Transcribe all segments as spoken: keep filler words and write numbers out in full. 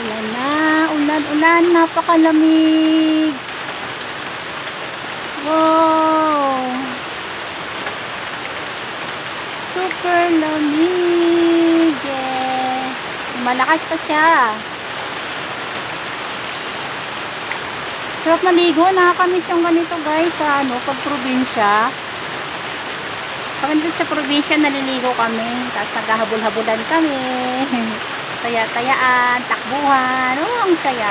Ulan na, ulan, ulan, napakalamig. Wow. Super lamig. Yeah. Malakas pa siya. Sarap maligo, nakakamiss yung ganito guys sa ano, pag probinsya. Pag nandun sa probinsya, naliligo kami. Tapos naghahabol-habulan kami. Taya-tayaan, takbuhan. Oh, ang saya.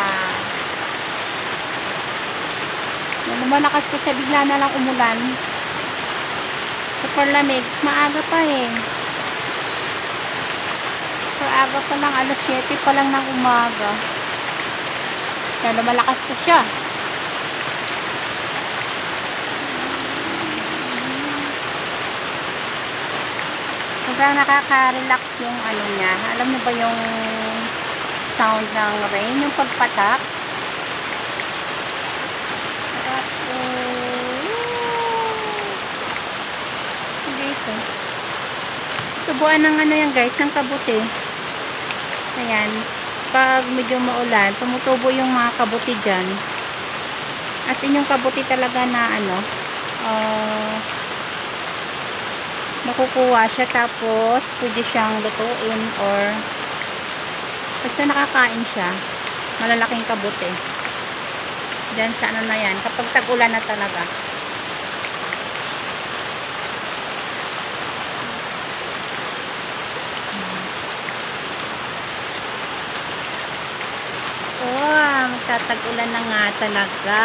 Yan, lumalakas ko sa bigla na lang umulan. Super lamig. Maaga pa eh. Super aga pa lang. alas siyete pa lang ng umaga. Yan, lumalakas pa siya. Sobrang nakaka-relax yung ano niya. Alam mo ba yung sound ng rain? Yung pagpatak. Sarap po. Guys, oh. Tubuan ng ano yan guys, ng kabuti. Ayan. Pag medyo maulan, tumutubo yung mga kabuti dyan. As in yung kabuti talaga na ano, uh, nakukuha siya, tapos pwede siyang lutuin or basta nakakain siya. Malalaking kabuti dyan sa ano na yan, kapag tag-ulan na talaga. Oh, magtatag-ulan na nga talaga.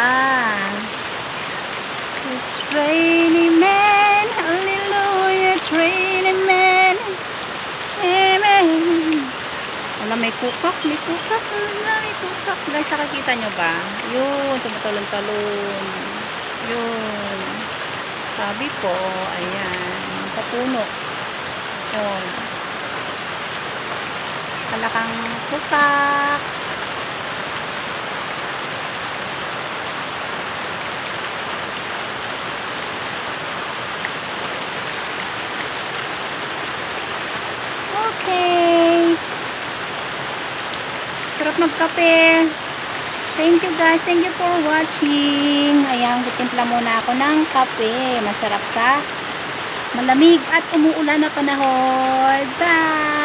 It's raining men, hallelujah, it's raining men, amen. Wala, may kukak, may kukak, wala, may kukak. Guys, nakakita nyo ba? Yun, tumutalon-talon. Yun. Sabi ko, ayan, papuno. Yun. Kalakang kukak. Okay. Sarap magkape. Thank you guys. Thank you for watching. Ayan, titimpla muna ako ng kape. Masarap sa malamig at umuulan na panahon. Bye!